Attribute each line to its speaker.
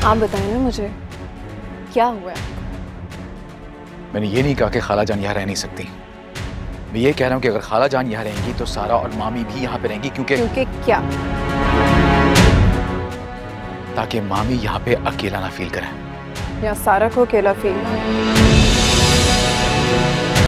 Speaker 1: आप बताएं ना मुझे, क्या हुआ है?
Speaker 2: मैंने ये नहीं कहा कि खाला जान यहाँ रह नहीं सकती। मैं ये कह रहा हूँ कि अगर खाला जान यहाँ रहेंगी तो सारा और मामी भी यहाँ पे रहेंगी, क्योंकि
Speaker 1: क्या?
Speaker 2: ताकि मामी यहाँ पे अकेला ना फील करें।
Speaker 1: या सारा को अकेला फील?